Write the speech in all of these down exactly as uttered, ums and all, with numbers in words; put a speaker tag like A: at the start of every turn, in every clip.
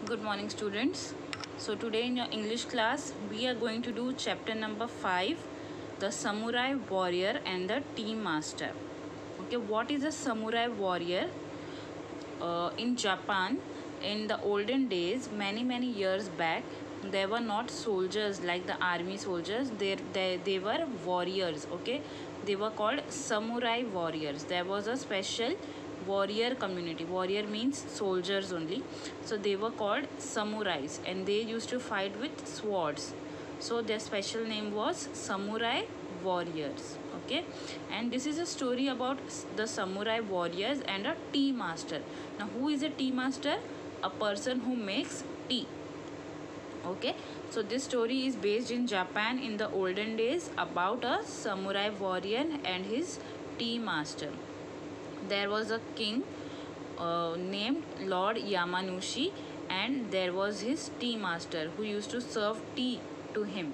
A: Good morning, students. So today in your English class we are going to do chapter number five, the samurai warrior and the tea master. Okay, what is a samurai warrior? Uh, in Japan, in the olden days, many many years back, they were not soldiers like the army soldiers. They they, they were warriors. Okay, they were called samurai warriors. There was a special warrior community. Warrior means soldiers only. So they were called samurais, and they used to fight with swords. So their special name was samurai warriors. Okay, and this is a story about the samurai warriors and a tea master. Now who is a tea master? A person who makes tea. Okay, so this story is based in Japan in the olden days about a samurai warrior and his tea master. There was a king uh, named Lord Yamanushi, and there was his tea master who used to serve tea to him.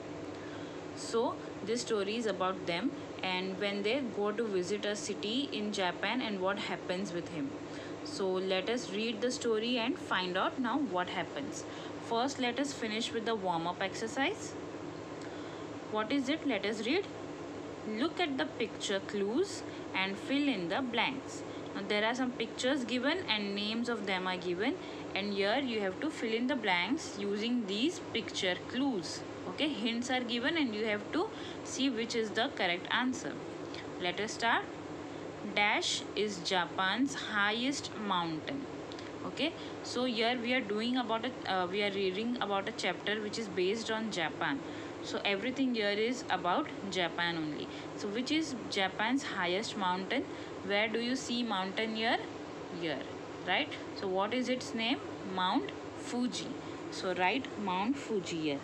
A: So this story is about them, and when they go to visit a city in Japan and what happens with him. So let us read the story and find out now what happens. First, let us finish with the warm-up exercise. What is it? Let us read. Look at the picture clues and fill in the blanks. Now there are some pictures given and names of them are given, and here you have to fill in the blanks using these picture clues. Okay, hints are given and you have to see which is the correct answer. Let us start. Dash is Japan's highest mountain. Okay, so here we are doing about a uh, we are reading about a chapter which is based on Japan. So everything here is about Japan only. So which is Japan's highest mountain? Where do you see mountain here? Here, right? So what is its name? Mount Fuji. So write Mount Fuji here.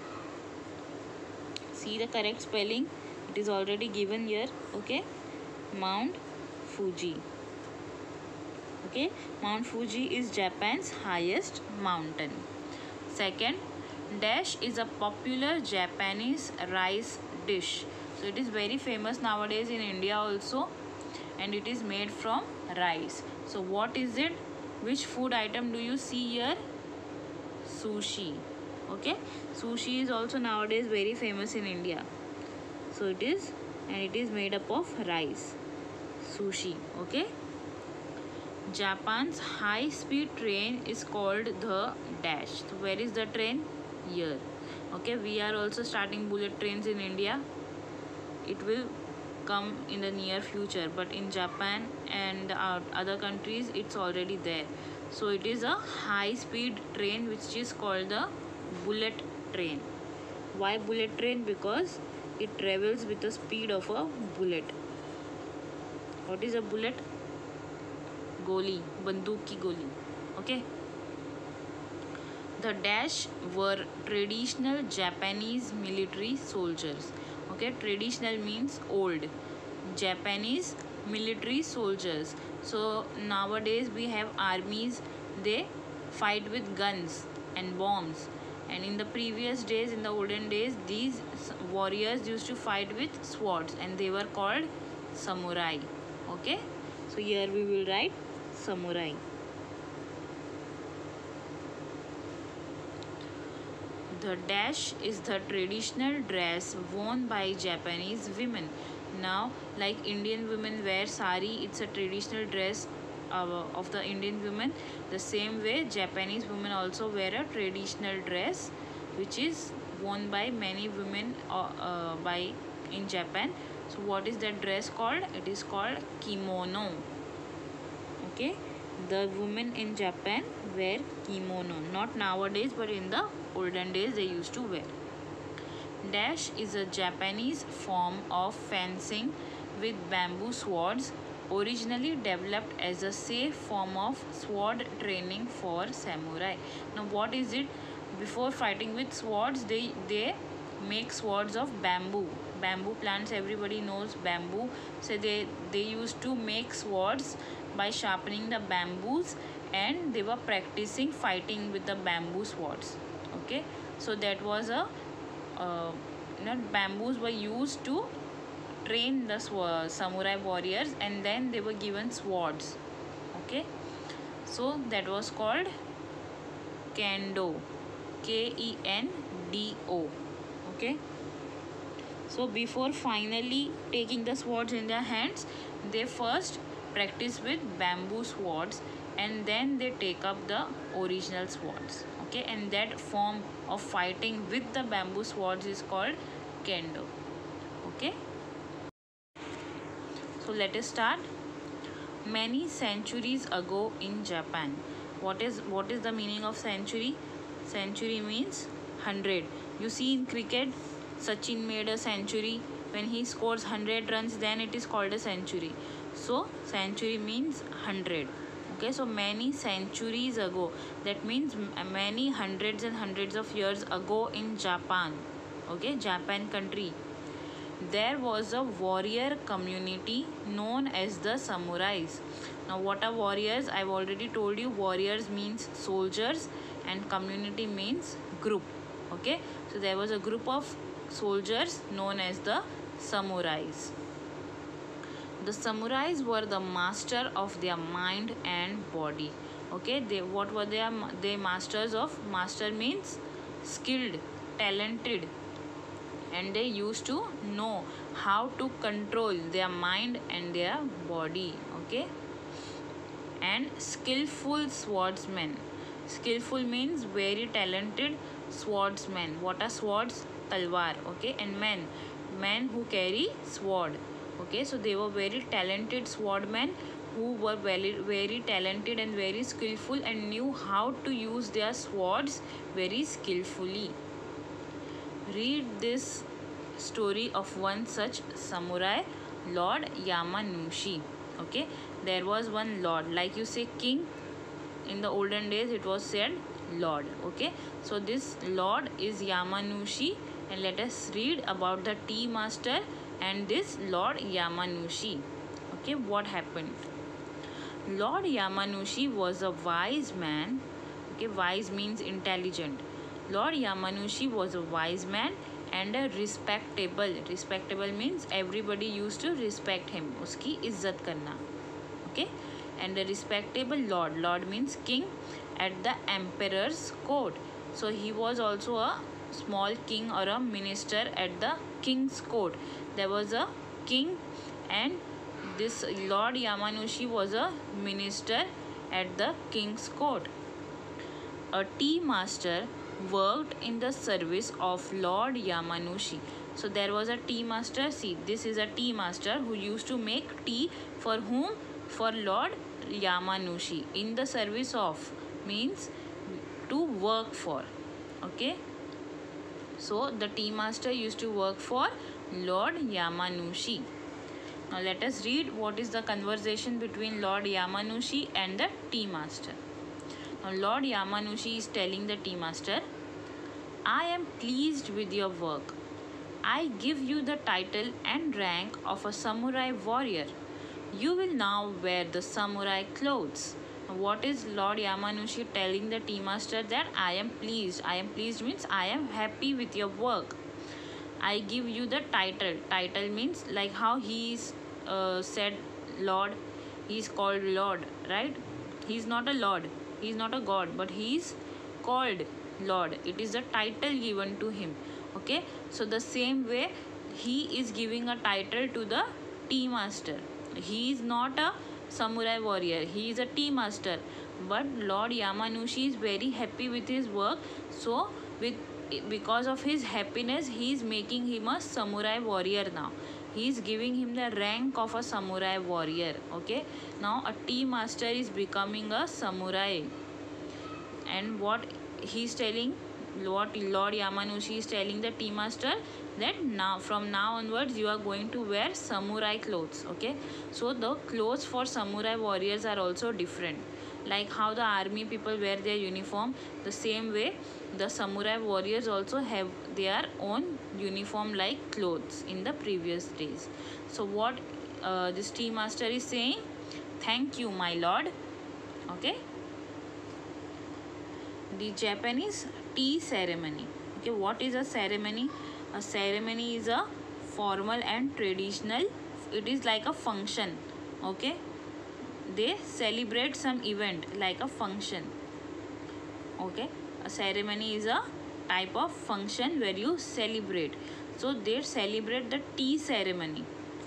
A: See the correct spelling. It is already given here. Okay, Mount Fuji. Okay, Mount Fuji is Japan's highest mountain. Second, dash is a popular Japanese rice dish. So it is very famous nowadays in India also, and it is made from rice. So what is it? Which food item do you see here? Sushi. Okay, sushi is also nowadays very famous in India. So it is, and it is made up of rice. Sushi. Okay, Japan's high speed train is called the dash. So where is the train? Here. Okay, we are also starting bullet trains in India. It will come in the near future, but in Japan and uh, other countries it's already there. So it is a high speed train which is called the bullet train. Why bullet train? Because it travels with the speed of a bullet. What is a bullet? Goli, banduk ki goli. Okay, the dash were traditional Japanese military soldiers. Okay, traditional means old. Japanese military soldiers. So nowadays we have armies, they fight with guns and bombs, and in the previous days, in the olden days, these warriors used to fight with swords and they were called samurai. Okay, so here we will write samurai. The dash is the traditional dress worn by Japanese women. Now, like Indian women wear sari, it's a traditional dress uh, of the Indian women. The same way, Japanese women also wear a traditional dress, which is worn by many women uh, uh, by in Japan. So, what is that dress called? It is called kimono. Okay, the women in Japan wear kimono. Not nowadays, but in the olden days they used to wear. Dash is a Japanese form of fencing with bamboo swords, originally developed as a safe form of sword training for samurai. Now what is it? Before fighting with swords, they they make swords of bamboo. Bamboo plants, everybody knows bamboo. So they they used to make swords by sharpening the bamboos, and they were practicing fighting with the bamboo swords. Okay, so that was a uh, you know, bamboos were used to train the sw- samurai warriors, and then they were given swords. Okay, so that was called kendo, K E N D O. Okay. So before finally taking the swords in their hands, they first practice with bamboo swords and then they take up the original swords. Okay, and that form of fighting with the bamboo swords is called kendo. Okay, so let us start. Many centuries ago in Japan. What is what is the meaning of century? Century means hundred. You see in cricket, Sachin made a century. When he scores hundred runs, then it is called a century. So century means hundred. Okay, so many centuries ago. That means many hundreds and hundreds of years ago in Japan. Okay, Japan country. There was a warrior community known as the samurais. Now what are warriors? I've already told you warriors means soldiers and community means group. Okay, so there was a group of soldiers known as the samurais. The samurais were the master of their mind and body. Okay, they what were they? They masters of. Master means skilled, talented, and they used to know how to control their mind and their body. Okay, and skillful swordsmen. Skillful means very talented swordsmen. What are swords? Talwar. Okay, and men, men who carry sword. Okay, so they were very talented swordmen who were very very talented and very skillful and knew how to use their swords very skillfully. Read this story of one such samurai, Lord Yamanouchi. Okay, there was one lord, like you say king. In the olden days, it was said lord. Okay, so this lord is Yamanouchi, and let us read about the tea master and this Lord Yamanouchi. Okay, what happened? Lord Yamanouchi was a wise man. Okay, wise means intelligent. Lord Yamanouchi was a wise man and a respectable. Respectable means everybody used to respect him. Uski izzat karna. Okay, and a respectable lord. Lord means king at the emperor's court. So he was also a small king or a minister at the king's court. There was a king and this Lord Yamanouchi was a minister at the king's court. A tea master worked in the service of Lord Yamanouchi. So there was a tea master. See, this is a tea master who used to make tea for whom? For Lord Yamanouchi. In the service of means to work for. Okay. So the tea master used to work for Lord Yamanouchi. Now let us read what is the conversation between Lord Yamanouchi and the tea master. Now Lord Yamanouchi is telling the tea master, I am pleased with your work. I give you the title and rank of a samurai warrior. You will now wear the samurai clothes. Now, what is Lord Yamanouchi telling the tea master? That I am pleased. I am pleased means I am happy with your work. I give you the title. Title means like how he is uh, said Lord. He is called Lord, right? He is not a Lord. He is not a God, but he is called Lord. It is a title given to him. Okay, so the same way he is giving a title to the tea master. He is not a samurai warrior. He is a tea master. But Lord Yamanouchi is very happy with his work. So with because of his happiness, he is making him a samurai warrior now. He is giving him the rank of a samurai warrior. Okay, now a tea master is becoming a samurai. And what he is telling, what Lord Yamanouchi is telling the tea master, that now from now onwards you are going to wear samurai clothes. Okay, so the clothes for samurai warriors are also different. Like how the army people wear their uniform, the same way the samurai warriors also have their own uniform like clothes in the previous days. So what uh, this tea master is saying, thank you my lord. Okay, the Japanese tea ceremony. Okay, what is a ceremony? A ceremony is a formal and traditional. It is like a function. Okay, they celebrate some event like a function. Okay, a ceremony is a type of function where you celebrate. So they celebrate the tea ceremony.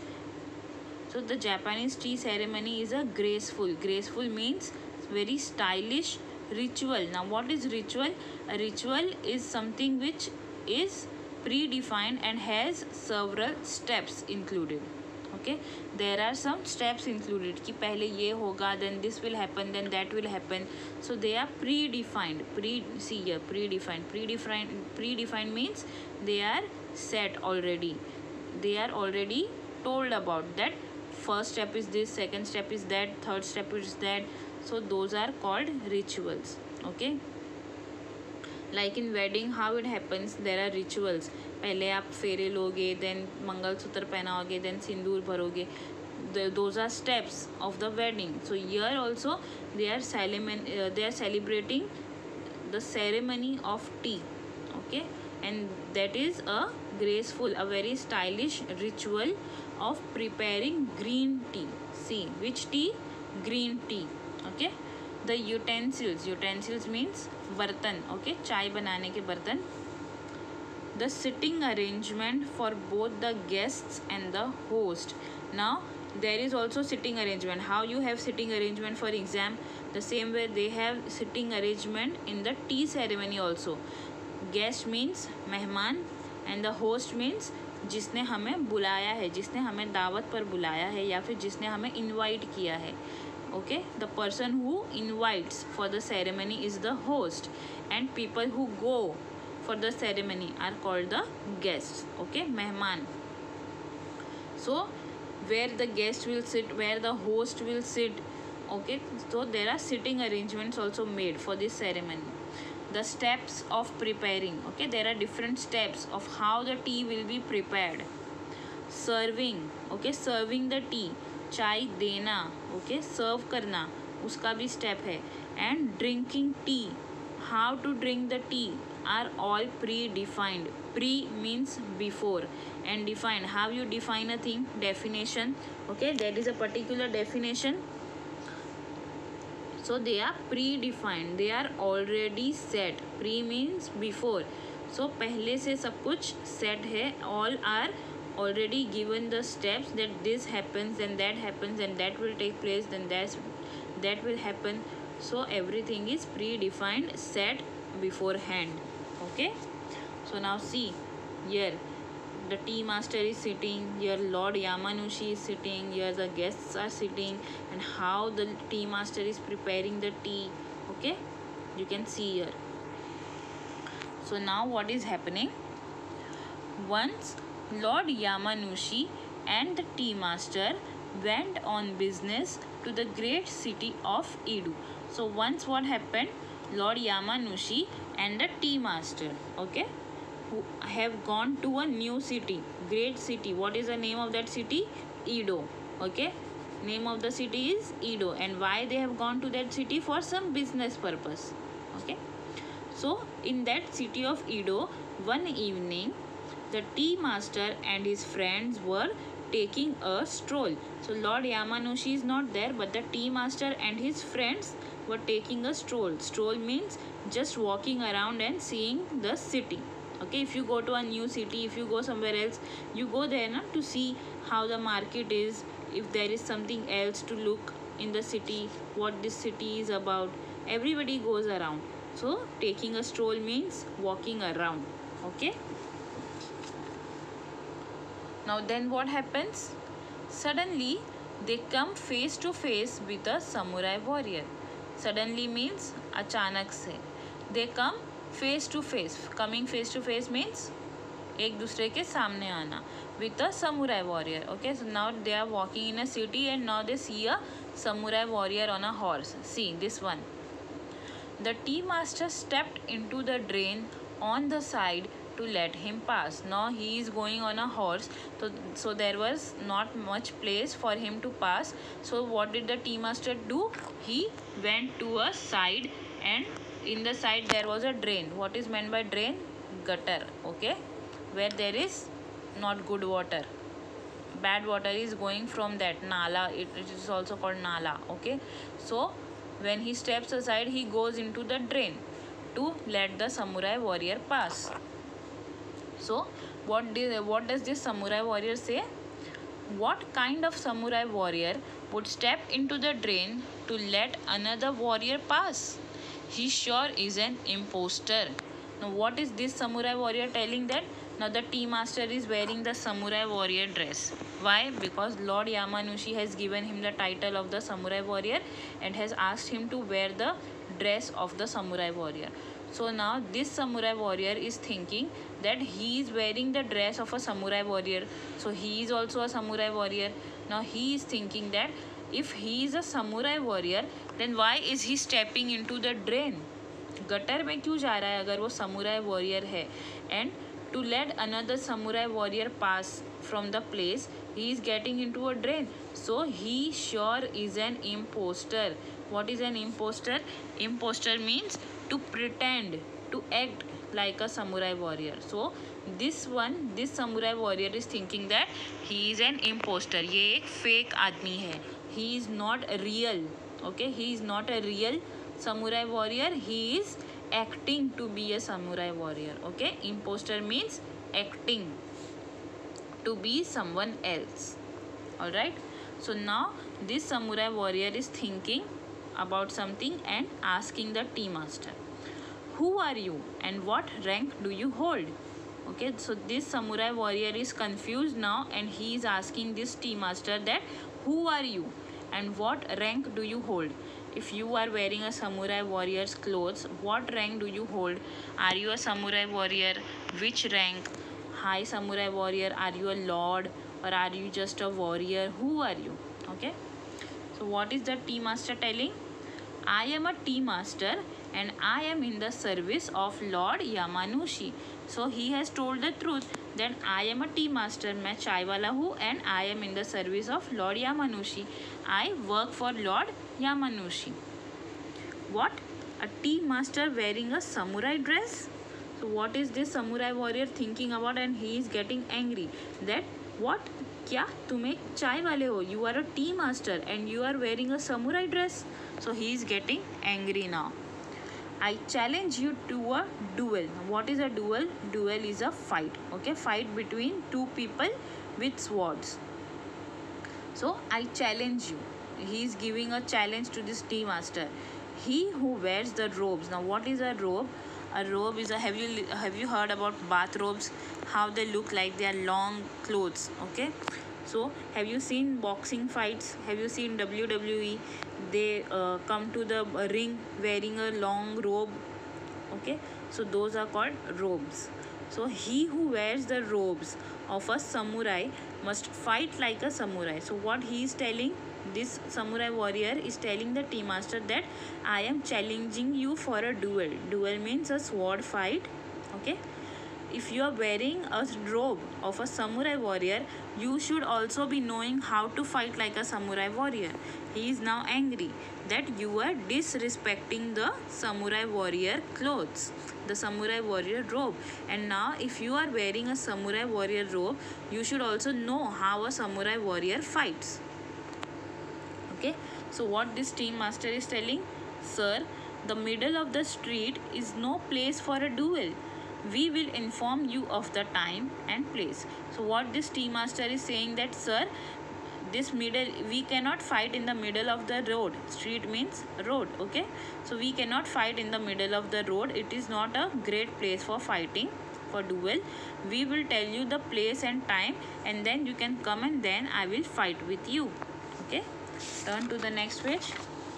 A: So the Japanese tea ceremony is a graceful. Graceful means very stylish ritual. Now what is ritual? A ritual is something which is predefined and has several steps included. Okay, there are some steps included कि पहले ये होगा, then this will happen, then that will happen. So they are predefined. Pre see here, predefined. Predefined predefined means they are set already. They are already told about that. First step is this, second step is that, third step is that. So those are called rituals. Okay, like in wedding how it happens, there are rituals. पहले आप फेरे लोगे, then mangalsutra पहनाओगे, then Sindoor भरोगे. Those are steps of the wedding. So here also they are uh, they are celebrating the ceremony of tea. Okay, and that is a graceful, a very stylish ritual of preparing green tea. See, which tea? Green tea. Okay, the utensils. Utensils means बर्तन. Okay, चाय बनाने के बर्तन. The sitting arrangement for both the guests and the host. Now there is also sitting arrangement. How you have sitting arrangement for exam, the same way they have sitting arrangement in the tea ceremony also. Guest means मेहमान and the host means जिसने हमें बुलाया है, जिसने हमें दावत पर बुलाया है या फिर जिसने हमें invite किया है. Okay, the person who invites for the ceremony is the host, and people who go for the ceremony are called the guests. Okay, mehman. So where the guest will sit, where the host will sit. Okay, so there are sitting arrangements also made for this ceremony. The steps of preparing. Okay, there are different steps of how the tea will be prepared. Serving. Okay, serving the tea. चाय देना. Okay, सर्व करना, उसका भी step है. And drinking tea, how to drink the tea are all pre defined. Pre means before and define. How you define a thing? Definition. Okay, there is a particular definition. So they are predefined. They are already set. Pre means before. So पहले से सब कुछ set है. All are already given the steps that this happens, then that happens, and that will take place, then that's that will happen. So everything is predefined, set beforehand. Okay, so now see here, the tea master is sitting here, Lord Yamanushi is sitting here, the guests are sitting, and how the tea master is preparing the tea. Okay, you can see here. So now what is happening? Once Lord Yamanushi and the tea master went on business to the great city of Edo. So once what happened? Lord Yamanushi and the tea master, okay, who have gone to a new city, great city. What is the name of that city? Edo. Okay, name of the city is Edo. And why they have gone to that city? For some business purpose. Okay, so in that city of Edo, one evening the tea master and his friends were taking a stroll. So Lord Yamanushi is not there, but the tea master and his friends were taking a stroll. Stroll means just walking around and seeing the city. Okay, if you go to a new city, if you go somewhere else, you go there na, to see how the market is, if there is something else to look in the city, what this city is about. Everybody goes around. So taking a stroll means walking around. Okay. Now then what happens? Suddenly they come face to face with a samurai warrior. Suddenly means achanak se. They come face to face. Coming face to face means एक दूसरे के सामने आना. With a samurai warrior. Okay, so now they are walking in a city and now they see a samurai warrior on a horse. See this one. The tea master stepped into the drain on the side to let him pass. Now he is going on a horse, so, so there was not much place for him to pass. So what did the tea master do? He went to a side, and in the side there was a drain. What is meant by drain? Gutter. Okay, where there is not good water, bad water is going from that nala. It, it is also called nala. Okay, so when he steps aside, he goes into the drain. to let the samurai warrior pass. So what did, what does this samurai warrior say? What kind of samurai warrior would step into the drain to let another warrior pass? He sure is an imposter. Now what is this samurai warrior telling that? Now the tea master is wearing the samurai warrior dress. Why? Because Lord Yamanushi has given him the title of the samurai warrior and has asked him to wear the dress of the samurai warrior. So now this samurai warrior is thinking that he is wearing the dress of a samurai warrior. So he is also a samurai warrior. Now he is thinking that if he is a samurai warrior, then why is he stepping into the drain? Gutter में क्यों जा रहा है अगर वो samurai warrior है? And to let another samurai warrior pass from the place, he is getting into a drain. So he sure is an imposter. What is an imposter? Imposter means to pretend, to act like a samurai warrior. So this one, this samurai warrior is thinking that he is an imposter. ये एक fake आदमी है. He is not real. Okay, he is not a real samurai warrior. He is acting to be a samurai warrior. Okay, imposter means acting to be someone else. All right. So now this samurai warrior is thinking about something and asking the tea master, who are you and what rank do you hold? Okay, so this samurai warrior is confused now and he is asking this tea master that who are you and what rank do you hold? If you are wearing a samurai warrior's clothes, what rank do you hold? Are you a samurai warrior? Which rank? High samurai warrior, are you a lord or are you just a warrior? Who are you? Okay, so what is the tea master telling? I am a tea master and I am in the service of Lord Yamanushi. So he has told the truth that I am a tea master, मैं चाय वाला हूँ and I am in the service of Lord Yamanushi. I work for Lord Yamanushi. What? A tea master wearing a samurai dress? So what is this samurai warrior thinking about? And he is getting angry that what? क्या तुम एक चाय वाले हो? You are a tea master and you are wearing a samurai dress. So he is getting angry now. I challenge you to a duel. What is a duel? Duel is a fight. Okay, fight between two people with swords. So I challenge you. He is giving a challenge to this tea master. He who wears the robes. Now what is a robe? A robe is a, have you have you heard about bathrobes? How they look like? They are long clothes. Okay, so have you seen boxing fights? Have you seen W W E? They uh, come to the ring wearing a long robe. Okay, so those are called robes. So he who wears the robes of a samurai must fight like a samurai. So what he is telling, this samurai warrior is telling the tea master that I am challenging you for a duel. Duel means a sword fight. Okay, if you are wearing a robe of a samurai warrior, you should also be knowing how to fight like a samurai warrior. He is now angry that you are disrespecting the samurai warrior clothes, the samurai warrior robe. And now if you are wearing a samurai warrior robe, you should also know how a samurai warrior fights. Okay, so what this tea master is telling? Sir, the middle of the street is no place for a duel. We will inform you of the time and place. So what this tea master is saying that, sir, this middle, we cannot fight in the middle of the road. Street means road. Okay, so we cannot fight in the middle of the road. It is not a great place for fighting, for duel. We will tell you the place and time and then you can come and then I will fight with you. Okay, turn to the next page.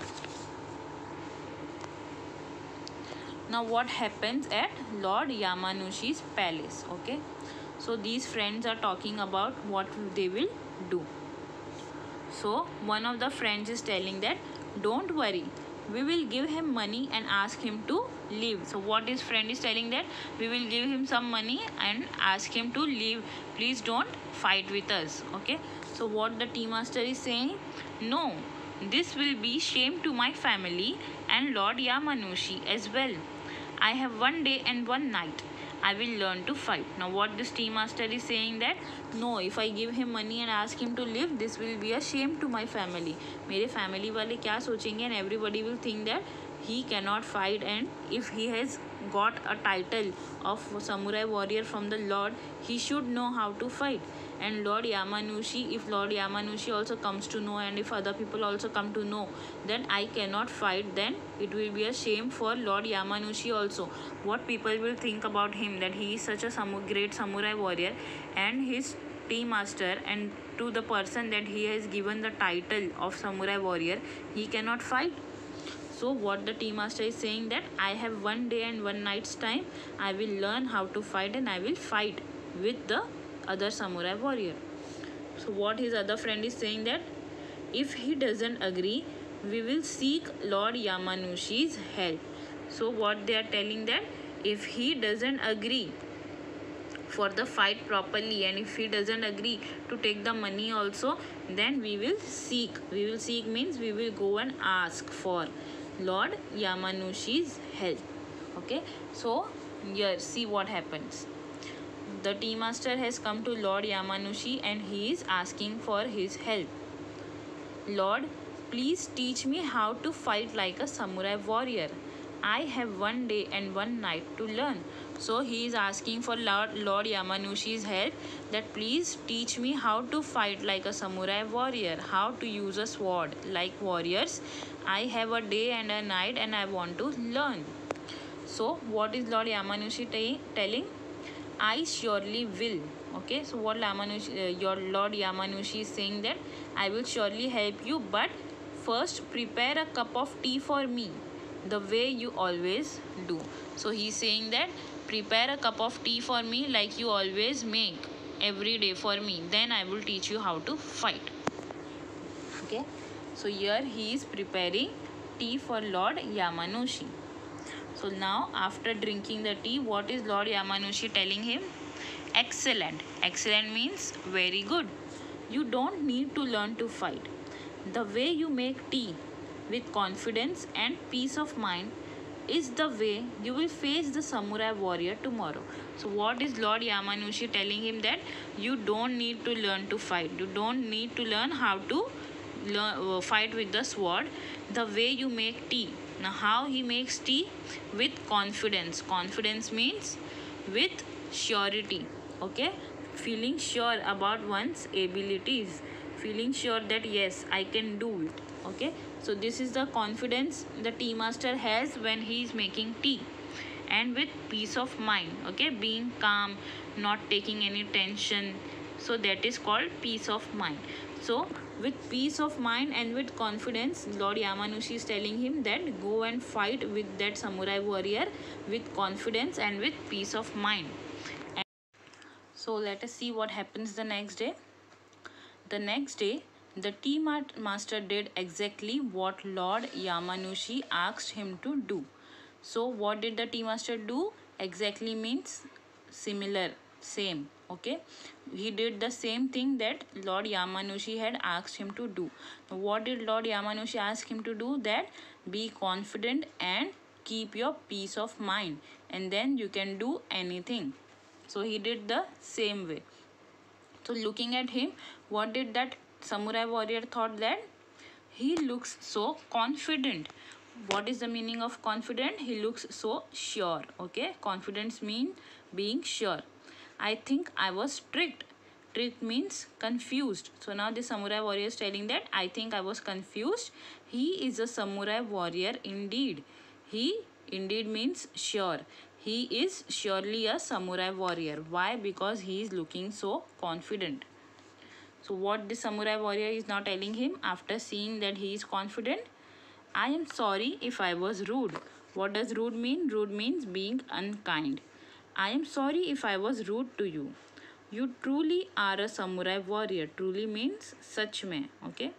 A: Now what happens at Lord Yamanushi's palace? Okay, so these friends are talking about what they will do. So one of the friends is telling that don't worry, we will give him money and ask him to leave. So what his friend is telling that we will give him some money and ask him to leave. Please don't fight with us. Okay, so what the tea master is saying, no, this will be shame to my family and Lord Yamanushi as well. I have one day and one night. I will learn to fight. Now what this tea master is saying that no, if I give him money and ask him to leave, this will be a shame to my family. मेरे family वाले क्या सोचेंगे and everybody will think that he cannot fight, and if he has got a title of samurai warrior from the Lord, he should know how to fight. And Lord Yamanouchi, if Lord Yamanouchi also comes to know, and if other people also come to know that I cannot fight, then it will be a shame for Lord Yamanouchi also. What people will think about him, that he is such a samu- great samurai warrior, and his tea master, and to the person that he has given the title of samurai warrior, he cannot fight. So what the tea master is saying, that I have one day and one night's time, I will learn how to fight, and I will fight with the other samurai warrior. So what his other friend is saying, that if he doesn't agree, we will seek Lord Yamanouchi's help. So what they are telling, that if he doesn't agree for the fight properly, and if he doesn't agree to take the money also, then we will seek. We will seek means we will go and ask for Lord Yamanouchi's help. Okay, so here see what happens. The tea master has come to Lord Yamanouchi, and he is asking for his help. Lord, please teach me how to fight like a samurai warrior. I have one day and one night to learn. So he is asking for Lord, Lord Yamanouchi's help, that please teach me how to fight like a samurai warrior, how to use a sword like warriors. I have a day and a night, and I want to learn. So what is Lord Yamanouchi t- telling? I surely will. Okay, so what Yamanouchi, uh, your Lord Yamanouchi is saying, that I will surely help you, but first prepare a cup of tea for me, the way you always do. So he is saying that prepare a cup of tea for me like you always make every day for me, then I will teach you how to fight. Okay, so here he is preparing tea for Lord Yamanouchi. So now after drinking the tea, what is Lord Yamanouchi telling him? Excellent. Excellent means very good. You don't need to learn to fight. The way you make tea with confidence and peace of mind is the way you will face the samurai warrior tomorrow. So what is Lord Yamanouchi telling him? That you don't need to learn to fight. You don't need to learn how to learn, uh, fight with the sword. The way you make tea. Now how he makes tea? With confidence. Confidence means with surety. Okay, feeling sure about one's abilities, feeling sure that yes, I can do it. Okay, so this is the confidence the tea master has when he is making tea. And with peace of mind, okay, being calm, not taking any tension, so that is called peace of mind. So with peace of mind and with confidence, Lord Yamanouchi is telling him that go and fight with that samurai warrior with confidence and with peace of mind. And so let us see what happens the next day. The next day, the tea master did exactly what Lord Yamanouchi asked him to do. So what did the tea master do? Exactly means similar, same. Okay, he did the same thing that Lord Yamanouchi had asked him to do. What did Lord Yamanouchi ask him to do? That be confident and keep your peace of mind, and then you can do anything. So he did the same way. So looking at him, what did that samurai warrior thought? That he looks so confident. What is the meaning of confident? He looks so sure. Okay, confidence means being sure. I think I was tricked. Tricked means confused. So now the samurai warrior is telling that I think I was confused. He is a samurai warrior indeed. He indeed means sure. He is surely a samurai warrior. Why? Because he is looking so confident. So what the samurai warrior is now telling him after seeing that he is confident? I am sorry if I was rude. What does rude mean? Rude means being unkind. I am sorry if I was rude to you. You truly are a samurai warrior. Truly means such mein. Okay.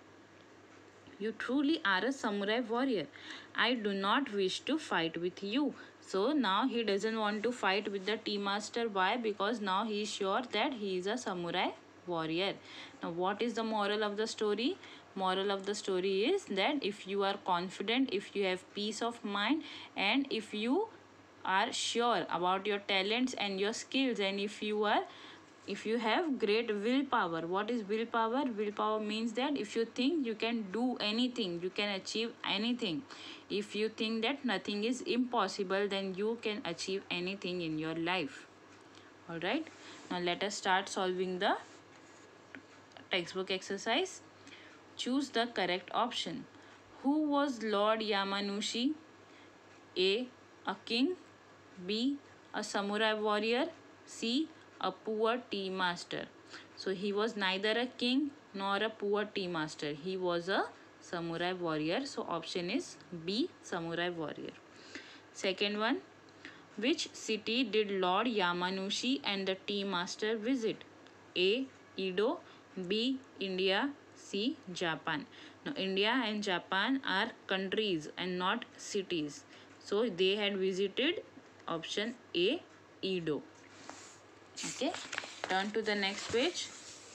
A: You truly are a samurai warrior. I do not wish to fight with you. So now he doesn't want to fight with the tea master. Why? Because now he is sure that he is a samurai warrior. Now what is the moral of the story? Moral of the story is that if you are confident, if you have peace of mind, and if you are sure about your talents and your skills, and if you are if you have great willpower. What is willpower? Willpower means that if you think you can do anything, you can achieve anything. If you think that nothing is impossible, then you can achieve anything in your life. All right, now let us start solving the textbook exercise. Choose the correct option. Who was Lord Yamanoushi? A. A king. B. A samurai warrior. C. A poor tea master. So he was neither a king nor a poor tea master. He was a samurai warrior. So option is B. Samurai warrior. Second one. Which city did Lord Yamanoushi and the tea master visit? A. Edo. B. India. C. Japan. Now India and Japan are countries and not cities. So they had visited option A. Edo. Okay. Turn to the next page.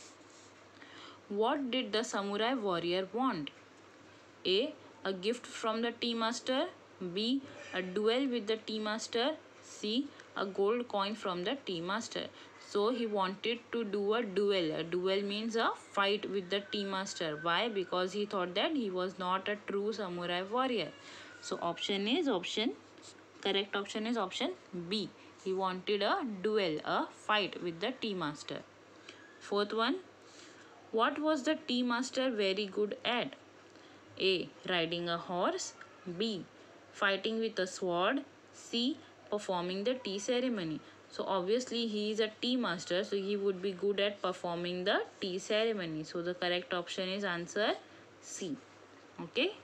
A: What did the samurai warrior want? A. A gift from the tea master. B. A duel with the tea master. C. A gold coin from the tea master. So he wanted to do a duel. A duel means a fight with the tea master. Why? Because he thought that he was not a true samurai warrior. So option is option, correct option is option B. He wanted a duel, a fight with the tea master. Fourth one. What was the tea master very good at? A. Riding a horse. B. Fighting with a sword. C. Performing the tea ceremony. So obviously he is a tea master, so he would be good at performing the tea ceremony. So the correct option is answer C. Okay.